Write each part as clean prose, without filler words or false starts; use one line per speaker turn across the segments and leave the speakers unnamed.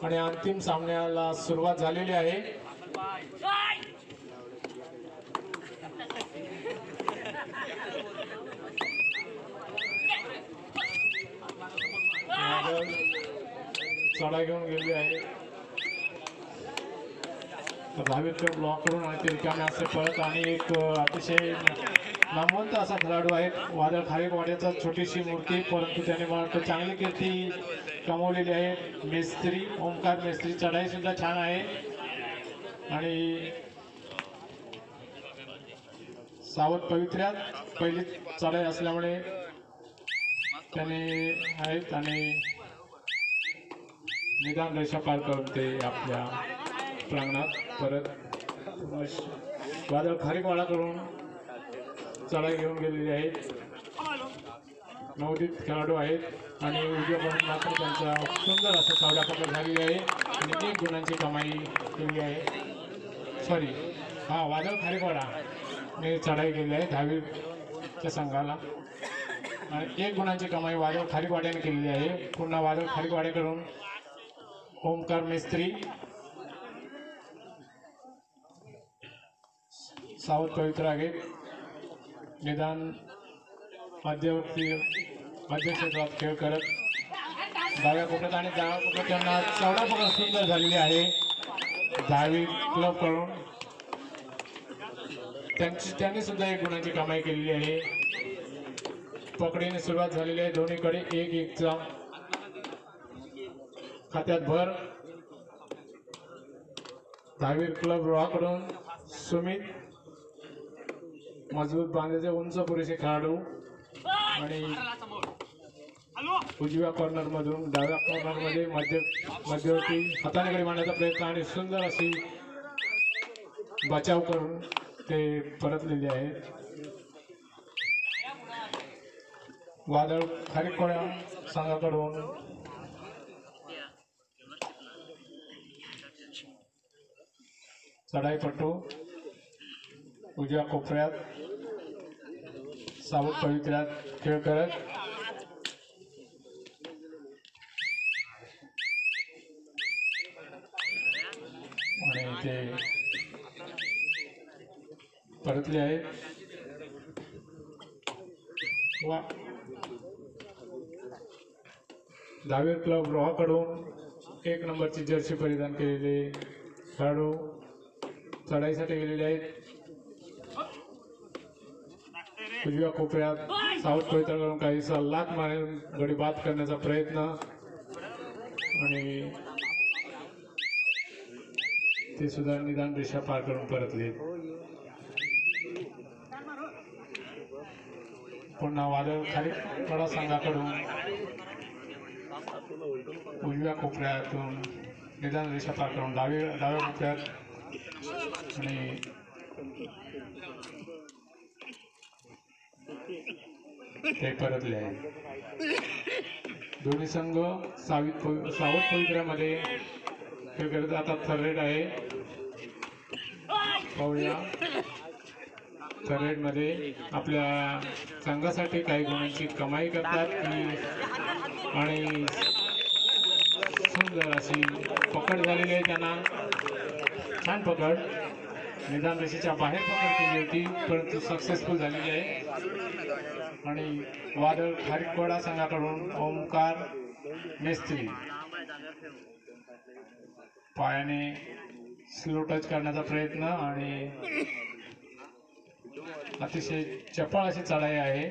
आणि अंतिम सामन्याला सुरुवात झालेली आहे। चढा घेऊन गेलेली आहे। धावीच्या ब्लॉक करून आणि रिकामे असे पळत आणि एक अतिशय नामवंत असा खेळाडू आहे वादळ खारेकवाड्याचा, छोटीशी मूर्ती, परंतु त्याने मला वाटतं चांगली कीर्ती कमवलेली आहे। मेस्त्री ओमकार मेस्त्री, चढाई सुद्धा छान आहे आणि सावध पवित्र्यात पहिली चढाई असल्यामुळे त्याने आहेत आणि निदान रेषा पार करून ते आपल्या प्रांगणात परत वादळ खारेकवाडा करून चढाई घेऊन गेलेली आहेत। नवोदित खेळाडू आहेत आणि उद्योगपण मात्र त्यांचा सुंदर असं चौड्या पकड झालेली आहे आणि 1 गुणांची कमाई केली आहे। सॉरी हा वादळ खारेकवाडा ने चढाई केली आहे दहावीच्या संघाला आणि 1 गुणांची कमाई वादळ खारेकवाड्याने केलेली आहे। पुन्हा वादळ खारेकवाड्याकडून ओमकार मेस्त्री, सावध पवित्र आहेत, निदान मध्य क्षेत्रात खेळ करत डाव्या कोपऱ्यात आणि डाव्या कोपऱ्यात त्यांना चौडा पकड सुंदर झालेली आहे। दहावी क्लब कडून त्यांनी सुद्धा 1 गुणांची कमाई केलेली आहे। पकडीने सुरुवात झालेली आहे, दोन्हीकडे 1-1चा खात्यात भर। दहावी क्लब रोहाकडून सुमित, मजबूत बांधाचे उंच पुरेसे खेळाडू आणि उजव्या कॉर्नर मधून डाव्या कॉर्नर मध्ये मध्यवर्ती हाताने गडी मारण्याचा प्रयत्न आणि सुंदर अशी बचाव करून ते परतलेले आहेत। वादळ खारेकवाडा संघाकडून चढाईपट्टू उजव्या कोपऱ्यात सावध पवित्र्यात खेळ करत आणि ते परतले आहेत। दहावी क्लब रोहाकडून 1 नंबरची जर्सी परिधान केलेले खेळाडू चढाईसाठी गेलेले आहेत। उजव्या कोपऱ्यात सावध पवित्र करून काहीसा लाथ मारून गडी बाद करण्याचा प्रयत्न आणि ते सुद्धा निदान रेषा पार करून परतले। पुन्हा वादळ खारेकवाडा संघाकडून उजव्या कोपऱ्यातून निदान रेषा पार करून डाव्या कोपऱ्यात आणि ते परतले आहे। दोन्ही संघ सावध पवित्र्यामध्ये खेळ करत आता थर्ड आहे। पाहूया थर्ड मध्ये आपल्या संघासाठी काही गुणांची कमाई करतात की आणि सुंदर अशी पकड झालेली आहे, त्यांना छान पकड, निदान रेषेच्या बाहेर पकड केली होती परंतु सक्सेसफुल झालेली आहे। आणि वादळ खारेकवाडा संघाकडून ओमकार मेस्त्री पायाने स्लो टच करण्याचा प्रयत्न आणि अतिशय चपळ अशी चढाई आहे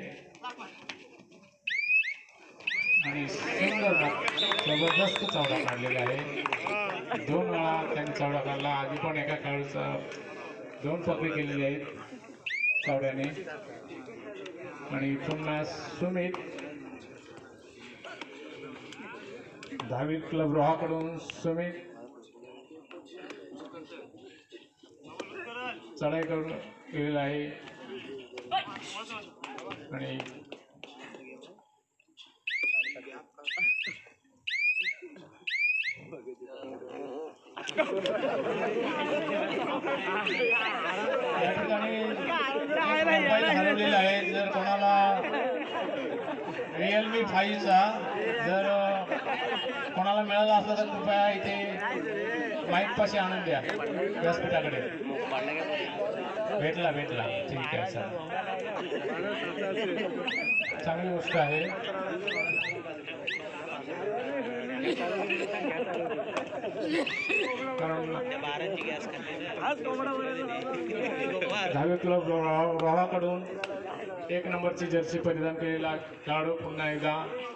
आणि सुंदर जबरदस्त चौडा काढलेला आहे। 2 वेळा त्यांनी चौडा काढला, आधी पण एका खेळाडूचा 2 पकडी केलेली आहेत चौड्याने आणि पुन्हा सुमित दहावी क्लब रोहाकडून सुमित चढाई करून गेलेला आहे आणि हरवलेला आहे। जर कोणाला Realme 5 चा जर कोणाला मिळाला असला तर कृपया इथे माईक पाशी आणून द्या व्यासपीठाकडे. भेटला ठीक आहे सर, चांगली गोष्ट आहे. कारण दहावी क्लब रोहाकडून 1 नंबरची जर्सी परिधान केलेला खेळाडू पुन्हा एकदा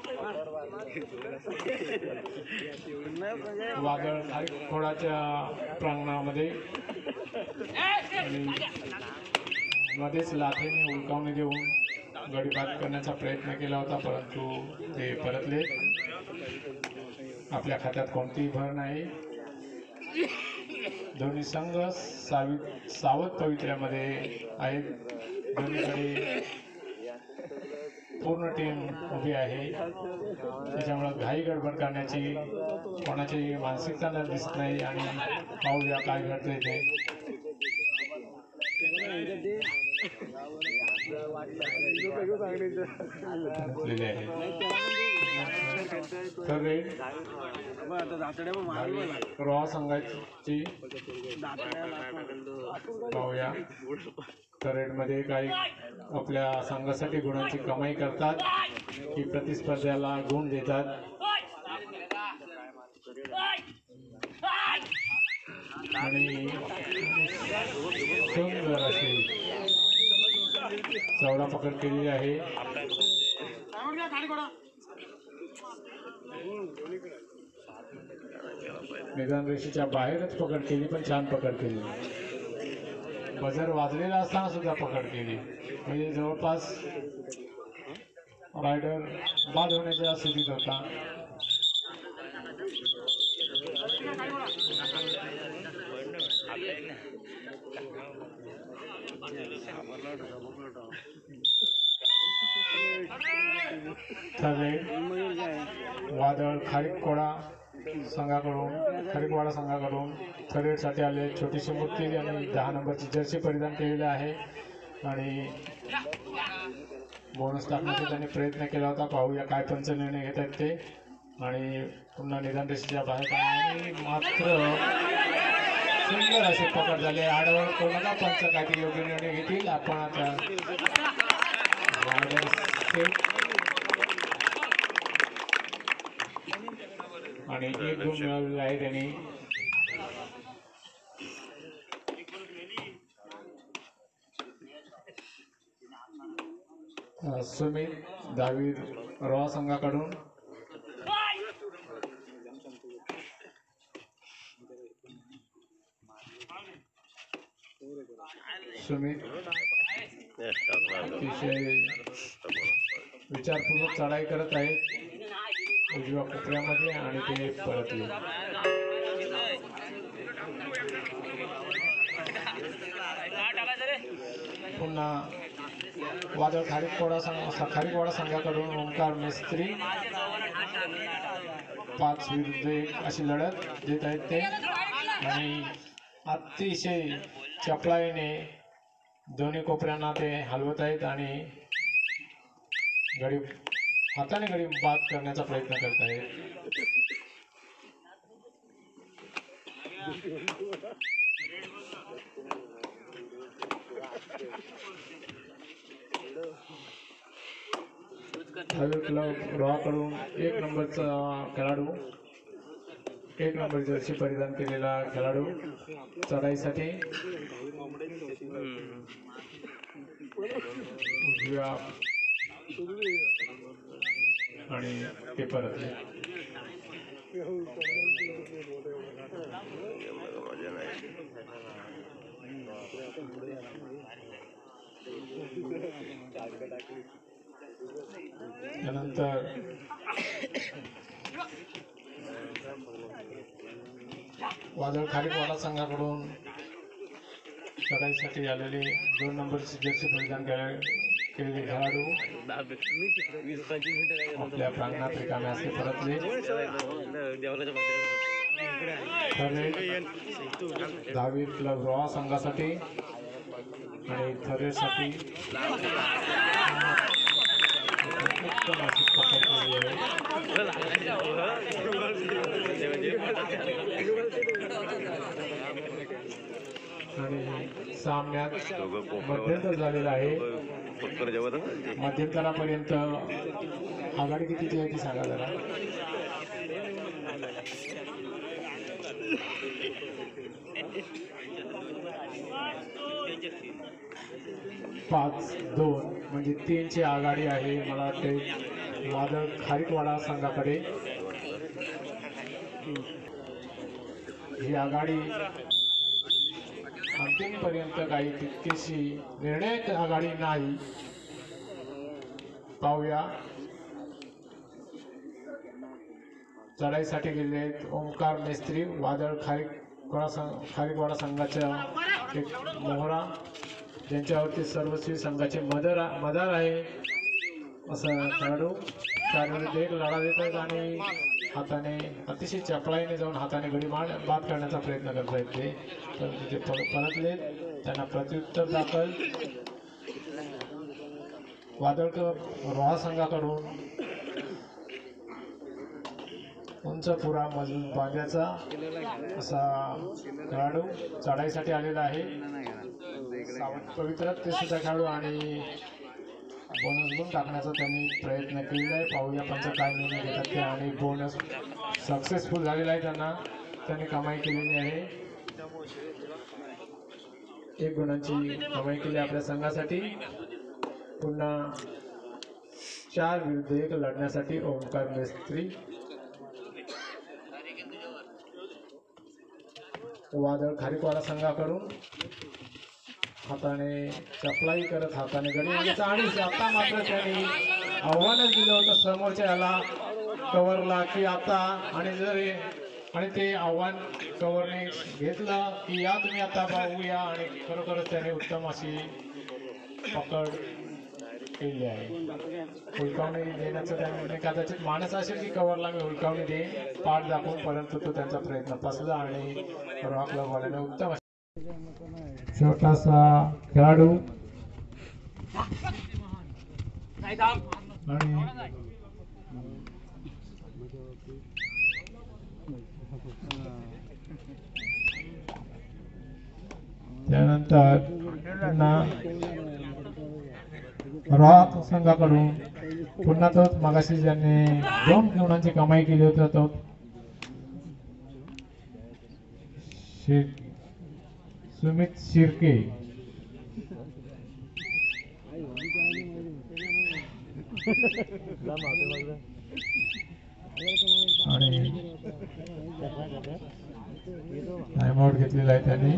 वादळ खोडाच्या प्रांगणामध्ये आणि मध्येच लाथेने उलकावणी देऊन गडी बाद करण्याचा प्रयत्न केला होता, परंतु ते परतले. आपल्या खात्यात कोणतीही भर नाही. दोन्ही संघ सावध पवित्र्यामध्ये आहेत. दोन्हीकडे पूर्ण टीम उभी आहे, त्याच्यामुळं घाई गडबड करण्याची कोणाची मानसिकता दिसत नाही. आणि पाहूया काय घडतंय ते. तर रोहा संघाची पाहूया. तर रेडमध्ये काही आपल्या संघासाठी गुणांची कमाई करतात की प्रतिस्पर्ध्याला गुण देतात. आणि सुंदर अशी चवडा पकड केलेली आहे. मैदान रेषेच्या बाहेरच पकड केली, पण छान पकड केली. बजर वाजलेला असताना सुद्धा पकड केली. म्हणजे जवळपास रायडर बाद होण्याच्या स्थितीत होता. वादळ खारीकवाडा संघाकडून थर्डसाठी आले. छोटीशी मूर्ती आणि 10 नंबरची जर्सी परिधान केलेली आहे आणि बोनस टाकण्याचा त्यांनी प्रयत्न केला होता. पाहूया काय पंच निर्णय घेत आहेत ते. आणि पुन्हा निदान रेषेच्या बाहेर आणि मात्र सुंदर असे पकड झाले. आडवड कोणाला पंच काहीतरी योग्य निर्णय घेतील. आपण आता आणि 1 गुण मिळवलेला आहे त्यांनी. सुमित दहावी रोहा संघाकडून सुमित अतिशय विचारपूर्वक चढाई करत आहेत उजव्या कोपऱ्यामध्ये आणि ते परतले. पुन्हा वादळ खारीकवाडा संघाकडून ओंकार मिस्त्री 5 विरुद्ध 1 अशी लढत देत आहेत ते. आणि अतिशय चपळाईने दोन्ही कोपऱ्यांना ते हलवत आहेत आणि हाताने गडी बाद करण्याचा प्रयत्न करत आहेत. क्लब रोहाकडून 1 नंबरचा खेळाडू 1 नंबर जर्सी परिधान केलेला खेळाडू चढाईसाठी उजव्या आणि ते परतले. त्यानंतर वादळ खारीकवाडा संघाकडून चढाईसाठी आलेले 2 नंबरची जर्सी परिधान केलेले खेळाडू आपल्या प्रांगणात रिकामे असते परतले. दहावी क्लब रोहा संघासाठी आणि थरेसाठी उत्तम अशी पकड केली आणि सामन्यात मध्यंतर झालेला आहे. मध्यंतरापर्यंत आघाडी कितीची आहे ती सांगा जरा. 5-2 म्हणजे 3ची आघाडी आहे. मला वाटते वादळ खारीकवाडा संघाकडे ही आघाडी अंतिमपर्यंत काही तितकीशी निर्णायक आघाडी नाही. पाहूया चढाईसाठी गेले आहेत ओंकार मेस्त्री वादळ खारीकवाडा संघाच्या एक मोहरा ज्यांच्यावरती सर्वस्वी संघाचे मदार आहे असं खेळाडू त्याविरुद्ध एक लढा देत आहेत आणि हाताने अतिशय चपळाईने जाऊन हाताने गडी बाद करण्याचा प्रयत्न करत आहेत ते, परंतु ते परतले. त्यांना प्रत्युत्तर दाखल वादळकर रोहा संघाकडून उंच पुरा मजबूत बांध्याचा असा खेळाडू चढाईसाठी आलेला आहे. सावंत पवित्रात ते सुद्धा खेळाडू आणि बोनस गुण टाकण्याचा त्यांनी प्रयत्न केलेला आहे. पाहूया पंच काय निर्णय घेतात ते आणि बोनस सक्सेसफुल झालेला आहे. त्यांनी कमाई केलेली आहे. 1 गुणांची कमाई केली आपल्या संघासाठी. पुन्हा 4 विरुद्ध 1 लढण्यासाठी ओंकार मेस्त्री वादळ खारीकवाडा संघाकडून हाताने चपलाई करत हाताने गडी मारायचा आणि आता मात्र त्यांनी आव्हानच दिलं होतं समोरच्या याला कव्हरला की आता आणि ते आव्हान कव्हरने घेतलं की या तुम्ही आता पाहूया आणि खरोखरच त्याने उत्तम अशी पकड केली आहे. हुलकावणी देण्याचं त्याने कदाचित मानस असेल की कव्हरला मी हुलकावणी देईन पाठ दाखवून, परंतु तो त्यांचा प्रयत्न फसला आणि रॉक क्लबवाल्याने उत्तम छोटासा खेळाडू आणि त्यानंतर पुन्हा रॉक संघाकडून पुन्हा तोच मगाशी ज्यांनी 2 गुणांची कमाई केली होती तो सुमित शिर्के आणि टाइमआउट घेतलेला आहे त्यांनी.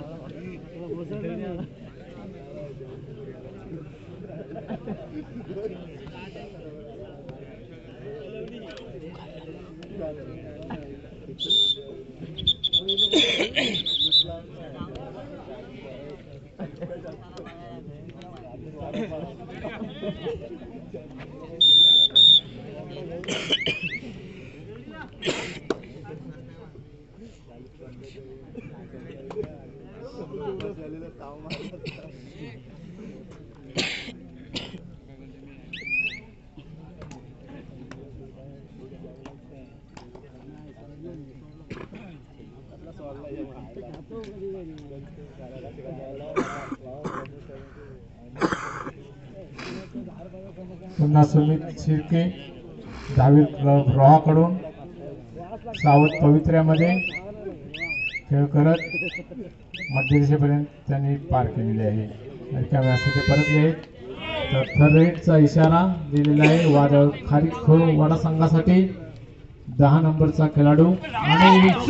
पुन्हा सुमित शिर्के दहावी क्लब रोहाकडून सावत पवित्र्यामध्ये खेळ करत मध्य दिशेपर्यंत त्यांनी पार केलेले आहे. ते परतले तर थर्ड रेटचा इशारा दिलेला आहे वादळ खारीकवाडा संघासाठी 10 नंबरचा खेळाडू आणि 2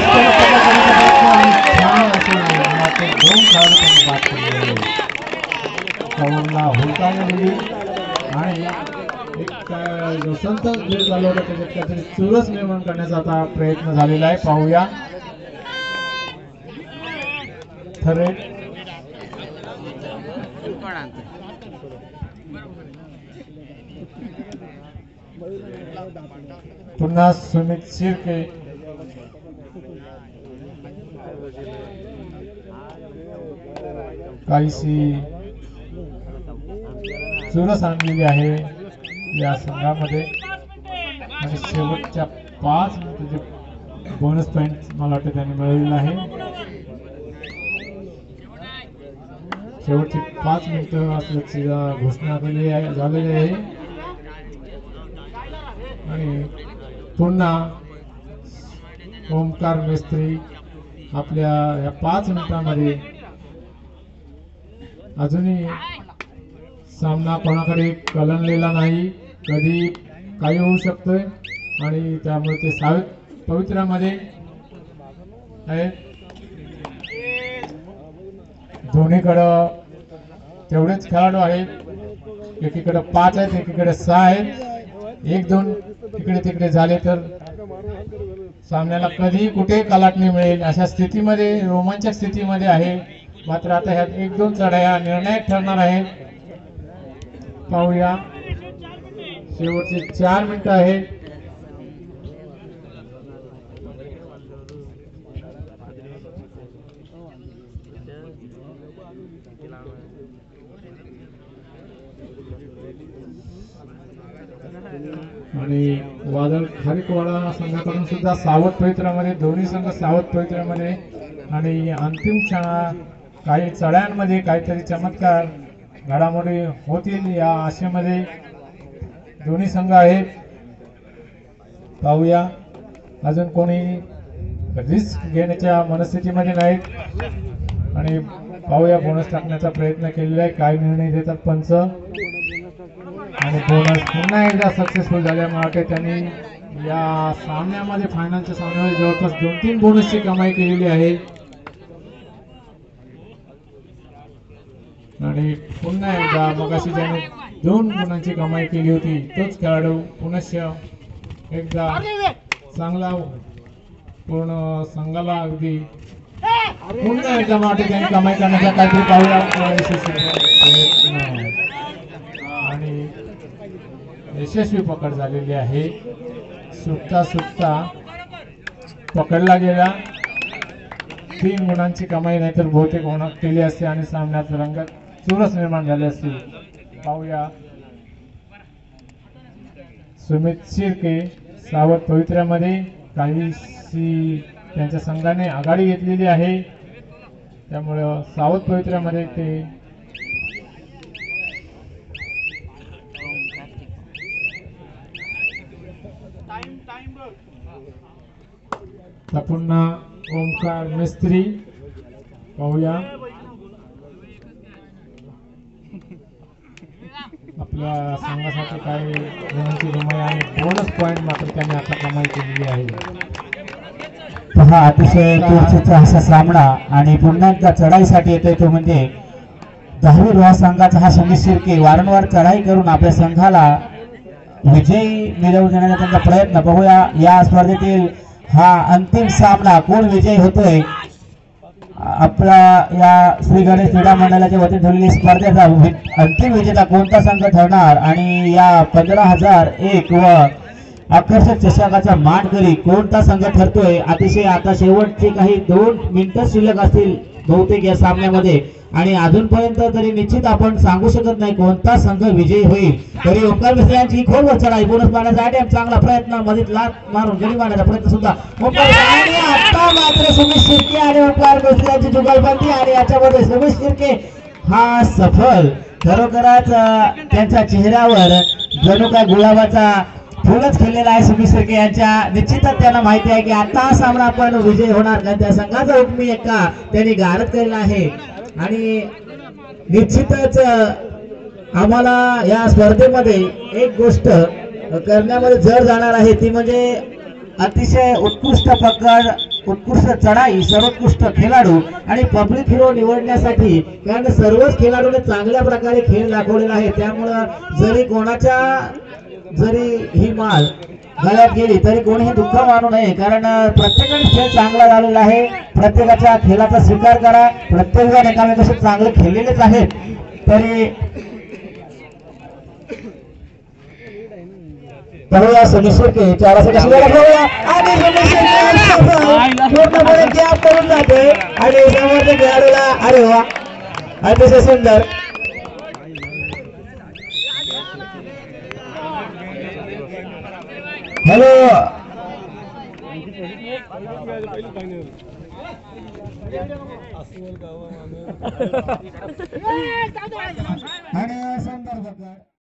खेळाडू बाद केलेले कवरला हुलकावणी दिली आणि एक जो संत खेळ चालू होता त्याच्यात काहीतरी चुरस निर्माण करण्याचा आता प्रयत्न झालेला आहे. पाहूया थर्ड पुन्हा सुमित शिर्के काहीशी चुरस आणलेली आहे या संघामध्ये आणि शेवटच्या 5 मिनिटाचे बोनस पॉईंट मला वाटतं त्यांनी मिळवलेला आहे. शेवटची 5 मिनिटं असल्याची घोषणा केली आहे झालेली आहे आणि पुन्हा ओमकार मेस्त्री आपल्या या 5 मिनिटांमध्ये अजूनही सामना कोणाकडे कलंडलेला नाही. कधी काही होऊ शकतोय आणि त्यामुळे ते सावित पवित्रामध्ये आहेत. दोन्हीकडं तेवढेच खेळाडू आहेत. एकीकडे 5 आहेत, एकीकडे 6 आहेत. 1-2 इकडे तिकडे झाले तर सामन्याला कधी कुठे कलाटणी मिळेल अशा स्थितीमध्ये, रोमांचक स्थितीमध्ये आहे. मात्र आता ह्यात 1-2 चढाया निर्णायक ठरणार आहेत. पाहूया. शेवटचे 4 मिनिटं आहेत. आणि वादळ खारीकवाडा संघाकडून सुद्धा सावध पवित्रामध्ये, दोन्ही संघ सावध पवित्रामध्ये आणि अंतिम काही चढ्यांमध्ये काहीतरी चमत्कार घडामोडी होतील या आशेमध्ये दोन्ही संघ आहेत. पाहूया. अजून कोणी रिस्क घेण्याच्या मनस्थितीमध्ये नाहीत आणि पाहूया. बोनस टाकण्याचा प्रयत्न केलेला आहे. काय निर्णय देतात पंच आणि बोनस पुन्हा एकदा सक्सेसफुल झाल्यामुळे त्यांनी या सामन्यामध्ये, फायनलच्या सामन्यामध्ये जवळपास 2-3 बोनसची कमाई केलेली आहे आणि पुन्हा एकदा मगाशी ज्याने 2 गुणांची कमाई केली होती तोच खेळाडू पुनश्च एकदा चांगला पूर्ण संघाला अगदी पुन्हा एकदा मोठी त्यांनी कमाई करण्याचा काहीतरी पाहूया आणि यशस्वी पकड झालेली आहे. सुटता सुटता पकडला गेला. 3 गुणांची कमाई नाहीतर बहुतेक होणार केली असते आणि सामन्यात रंगत चुरस निर्माण झाली असती. पाहूया. सुमित शिर्के सावध पवित्र्यामध्ये काहीशी त्यांच्या संघाने आघाडी घेतलेली आहे. त्यामुळे सावध पवित्र्यामध्ये ते पुन्हा ओमकार मिस्त्री. पाहूया. आपल्या संघासाठी काही गुणांची कमाई आणि बोनस पॉइंट मात्र त्यांनी आता कमाई केलेली आहे.
पहा अतिशय चर्चेचा असा सामना आणि पुन्हा एकदा चढाईसाठी येतोय तो म्हणजे 10वी रोहा संघाचा हा सुमित शिर्के वारंवार चढाई करून आपल्या संघाला विजयी मिळवून देण्याचा त्यांचा प्रयत्न. बघूया या स्पर्धेतील हा अंतिम सामना कोण विजयी होतोय. आपला या श्री गणेश क्रीडा मंडळाच्या वतीने ठेवलेली स्पर्धेचा अंतिम विजेता कोणता संघ ठरणार आणि या 15,001 व आकर्षक चषकाचा मानकरी कोणता संघ ठरतोय. अतिशय आता शेवटचे काही 2 मिनिटं शिल्लक असतील बहुतेक या सामन्यामध्ये आणि अजूनपर्यंत तरी निश्चित आपण सांगू शकत नाही कोणता संघ विजयी होईल. तरी ओंकार मिस्त्री यांची खोलवर चढाई बोनस मारण्याचा चांगला प्रयत्न, मध्ये लात मारून गडी मारण्याचा प्रयत्न सुद्धा आता मात्र सुमित शिर्के आणि ओंकार मिस्त्री यांची जुगलबंदी आणि याच्यामध्ये सुमित शिर्के हा सफल. खरोखरच त्यांच्या चेहऱ्यावर जणू काय गुलाबाचा फुलच खेळलेला आहे. सुमित शिर्के यांच्या निश्चितच त्यांना माहिती आहे की आता हा सामना आपण विजय होणार कारण त्या संघाचा हुकमी एका त्यांनी गारद केलेला आहे आणि निश्चितच आम्हाला या स्पर्धेमध्ये एक गोष्ट करण्यामध्ये जर जाणार आहे ती म्हणजे अतिशय उत्कृष्ट पकड, उत्कृष्ट चढाई, सर्वोत्कृष्ट खेळाडू आणि पब्लिक हिरो निवडण्यासाठी कारण सर्वच खेळाडूने चांगल्या प्रकारे खेळ दाखवलेला आहे. त्यामुळं जरी ही माल गळ्यात गेली तरी कोणीही दुःख मानू नये कारण प्रत्येकाने खेळ चांगला झालेला आहे. प्रत्येकाच्या खेळाचा स्वीकार करा. प्रत्येकजण एकामेकाशी चांगले खेळलेलेच आहेत. तरी पाहूया सुमित शिर्के चारासाठी पाहूया आणि पूर्णपणे गॅप करून जाते आणि समोरच्या खेळाडूला अरे वा अतिशय सुंदर हॅलो आणि संदर्भ